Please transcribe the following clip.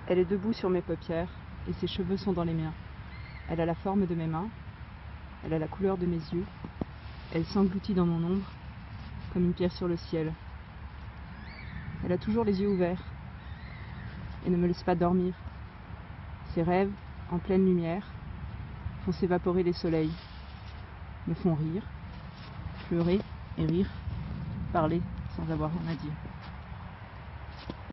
Elle est debout sur mes paupières et ses cheveux sont dans les miens. Elle a la forme de mes mains, elle a la couleur de mes yeux, elle s'engloutit dans mon ombre comme une pierre sur le ciel. Elle a toujours les yeux ouverts et ne me laisse pas dormir. Ses rêves, en pleine lumière, font s'évaporer les soleils, me font rire, pleurer et rire, parler sans avoir rien à dire.